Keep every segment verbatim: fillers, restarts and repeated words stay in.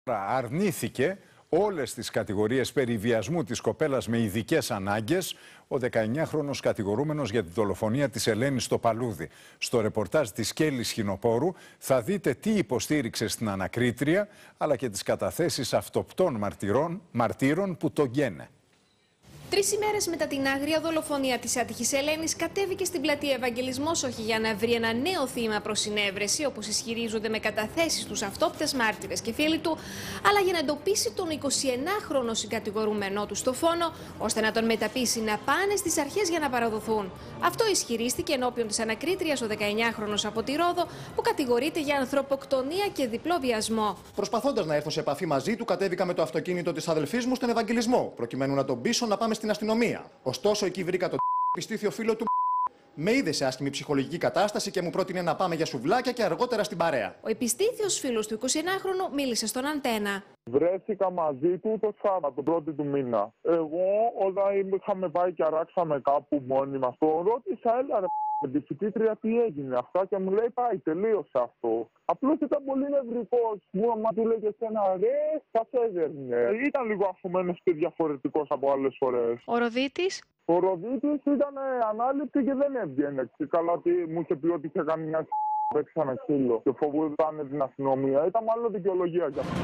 Αρνήθηκε όλες τις κατηγορίες περί βιασμού της κοπέλας με ειδικές ανάγκες ο δεκαεννιάχρονος κατηγορούμενος για τη δολοφονία της Ελένης στο Παλούδι. Στο ρεπορτάζ της Κέλλης Χινοπόρου θα δείτε τι υποστήριξε στην ανακρίτρια, αλλά και τις καταθέσεις αυτοπτών μαρτυρών, μαρτύρων που τον γένε. Τρεις ημέρες μετά την άγρια δολοφονία της άτυχης Ελένης, κατέβηκε στην πλατεία Ευαγγελισμός όχι για να βρει ένα νέο θύμα προς συνέβρεση, όπως ισχυρίζονται με καταθέσεις τους αυτόπτες μάρτυρες και φίλοι του, αλλά για να εντοπίσει τον εικοσιεννάχρονο συγκατηγορούμενό του στο φόνο, ώστε να τον μεταπείσει να πάνε στις αρχές για να παραδοθούν. Αυτό ισχυρίστηκε ενώπιον της ανακρίτριας ο δεκαεννιάχρονος από τη Ρόδο, που κατηγορείται για ανθρωποκτονία και διπλό βιασμό. Προσπαθώντας να έρθω σε επαφή μαζί του, κατέβηκα με το αυτοκίνητο της αδελφής μου στον Ευαγγελισμό, προκειμένου να τον πείσω να πάμε στην αστυνομία. Ωστόσο, εκεί βρήκα τον πιστήθιο φίλο του. Με είδε σε άσχημη ψυχολογική κατάσταση και μου πρότεινε να πάμε για σουβλάκια και αργότερα στην παρέα. Ο επιστήθιος φίλος του εικοσιεννάχρονου μίλησε στον Αντένα. Βρέθηκα μαζί του το Σάββατο, τον πρώτη του μήνα. Εγώ, όταν είχαμε πάει και αράξαμε κάπου μόνοι μας, το ρώτησα, έλα ρε με τη φοιτήτρια τι έγινε αυτά και μου λέει πάει, τελείωσε αυτό. Απλώς ήταν πολύ νευρικός. Μου άμα του λέγε ένα ρε, θα σε έδερνε. Ήταν λίγο αφωμένος και διαφορετικός από άλλες φορές. Ο Ροδίτης. Ο Ροδίτης ήταν ανάληπτη και δεν έβγαινε. Και καλά ότι μου είχε πει ότι είχε κάνει μια παίξει ένα ξύλο και φοβόταν την αστυνομία. Ήταν μάλλον δικαιολογία για αυτό.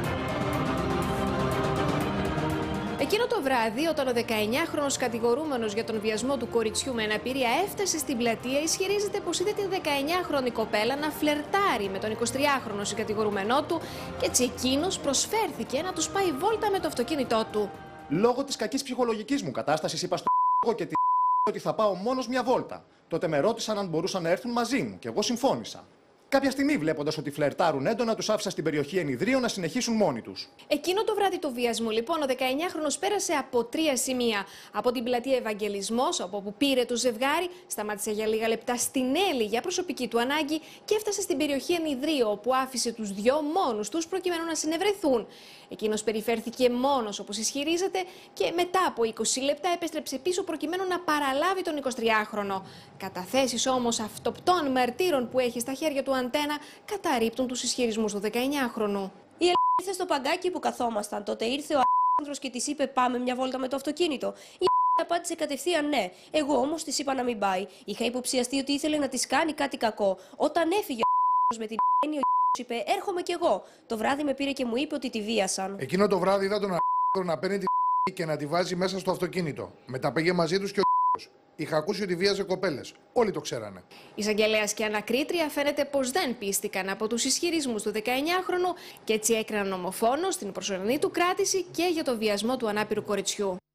Εκείνο το βράδυ, όταν ο δεκαεννιάχρονος κατηγορούμενος για τον βιασμό του κοριτσιού με αναπηρία έφτασε στην πλατεία, ισχυρίζεται πως είδε την δεκαεννιάχρονη κοπέλα να φλερτάρει με τον εικοσιτριάχρονο συγκατηγορούμενό του και έτσι εκείνος προσφέρθηκε να τους πάει βόλτα με το αυτοκίνητό του. Λόγω της κακής ψυχολογικής μου κατάστασης, είπα στο και τη ότι θα πάω μόνος μια βόλτα. Τότε με ρώτησαν αν μπορούσαν να έρθουν μαζί μου και εγώ συμφώνησα. Κάποια στιγμή, βλέποντας ότι φλερτάρουν έντονα, τους άφησα στην περιοχή ενιδρύων να συνεχίσουν μόνοι τους. Εκείνο το βράδυ του βιασμού, λοιπόν, ο δεκαεννιάχρονος πέρασε από τρία σημεία. Από την πλατεία Ευαγγελισμός, από όπου πήρε το ζευγάρι, σταμάτησε για λίγα λεπτά στην Έλλη για προσωπική του ανάγκη και έφτασε στην περιοχή ενιδρύων, όπου άφησε τους δυο μόνους τους προκειμένου να συνευρεθούν. Εκείνος περιφέρθηκε μόνος, όπως ισχυρίζεται, και μετά από είκοσι λεπτά επέστρεψε πίσω προκειμένου να παραλάβει τον εικοσιτριάχρονο. Καταθέσεις όμως αυτοπτών μαρτύρων που έχει στα χέρια του Αντένα καταρρίπτουν τους ισχυρισμούς του δεκαεννιάχρονου. Η Ελ ήρθε στο παγκάκι που καθόμασταν. Τότε ήρθε ο άνθρωπος και της είπε: πάμε μια βόλτα με το αυτοκίνητο. Η Ελ απάντησε κατευθείαν ναι. Εγώ όμως της είπα να μην πάει. Είχα υποψιαστεί ότι ήθελε να της κάνει κάτι κακό. Όταν έφυγε ο με την Ελ, ο είπε: έρχομαι κι εγώ. Το βράδυ με πήρε και μου είπε ότι τη βίασαν. Εκείνο το βράδυ είδα τον να παίρνει την και να τη βάζει μέσα στο αυτοκίνητο. Μετά πήγε μαζί τους και ο είχα ακούσει ότι βίαζε κοπέλες. Όλοι το ξέρανε. Εισαγγελέας και ανακρίτρια φαίνεται πως δεν πίστηκαν από τους ισχυρισμούς του δεκαεννιάχρονου και έτσι έκριναν ομοφόνο στην προσωρινή του κράτηση και για το βιασμό του ανάπηρου κοριτσιού.